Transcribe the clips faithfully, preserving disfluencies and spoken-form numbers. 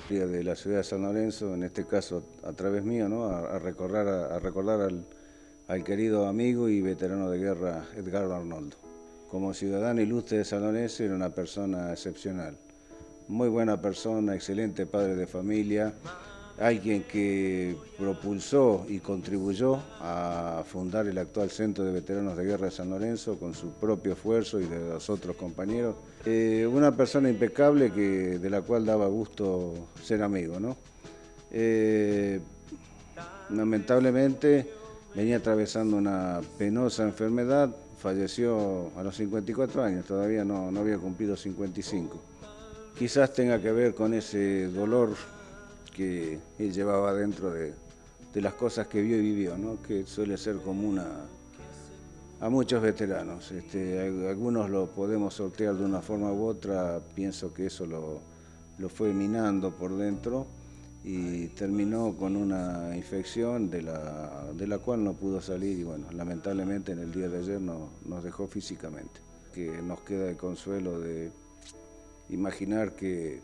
De la ciudad de San Lorenzo, en este caso a través mío, ¿no? a, a, recordar, a, a recordar al, al querido amigo y veterano de guerra Edgardo Arnoldo. Como ciudadano ilustre de San Lorenzo era una persona excepcional, muy buena persona, excelente padre de familia, alguien que propulsó y contribuyó a fundar el actual Centro de Veteranos de Guerra de San Lorenzo con su propio esfuerzo y de los otros compañeros. Eh, una persona impecable que, de la cual daba gusto ser amigo, ¿no? Eh, lamentablemente venía atravesando una penosa enfermedad, falleció a los cincuenta y cuatro años, todavía no, no había cumplido cincuenta y cinco. Quizás tenga que ver con ese dolor que él llevaba dentro de, de las cosas que vio y vivió, ¿no? Que suele ser común a, a muchos veteranos. Este, algunos lo podemos sortear de una forma u otra, pienso que eso lo, lo fue minando por dentro y terminó con una infección de la, de la cual no pudo salir y bueno, lamentablemente en el día de ayer no, nos dejó físicamente. Que nos queda el consuelo de imaginar que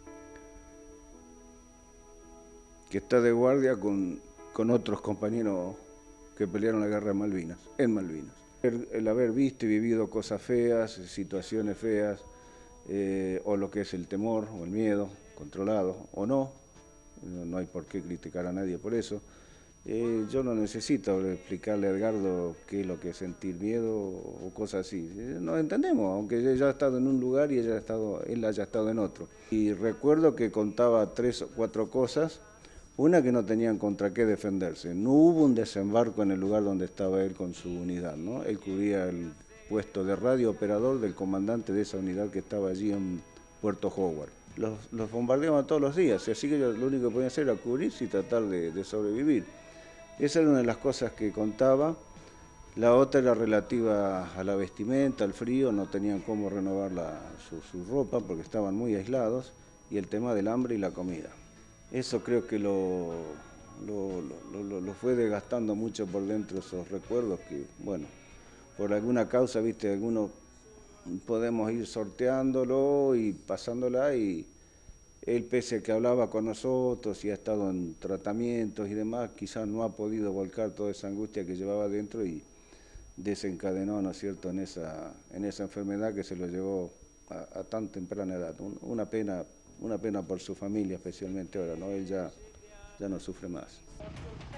que está de guardia con, con otros compañeros que pelearon la guerra de Malvinas, en Malvinas. El, el haber visto y vivido cosas feas, situaciones feas, eh, o lo que es el temor o el miedo, controlado o no, no, no hay por qué criticar a nadie por eso. Eh, yo no necesito explicarle a Edgardo qué es lo que es sentir miedo o cosas así. Eh, nos entendemos, aunque ella haya estado en un lugar y ella haya estado, él haya estado en otro. Y recuerdo que contaba tres o cuatro cosas. Una, que no tenían contra qué defenderse. No hubo un desembarco en el lugar donde estaba él con su unidad, ¿no? Él cubría el puesto de radio operador del comandante de esa unidad que estaba allí en Puerto Howard. Los, los bombardeaban todos los días, así que ellos lo único que podían hacer era cubrirse y tratar de, de sobrevivir. Esa era una de las cosas que contaba. La otra era relativa a la vestimenta, al frío, no tenían cómo renovar la, su, su ropa porque estaban muy aislados, y el tema del hambre y la comida. Eso creo que lo, lo, lo, lo fue desgastando mucho por dentro, esos recuerdos que, bueno, por alguna causa, viste, algunos podemos ir sorteándolo y pasándola, y él, pese a que hablaba con nosotros y ha estado en tratamientos y demás, quizás no ha podido volcar toda esa angustia que llevaba dentro y desencadenó, ¿no es cierto?, en esa, en esa enfermedad que se lo llevó a, a tan temprana edad. Una pena, una pena por su familia, especialmente ahora, ¿no? Él ya, ya no sufre más.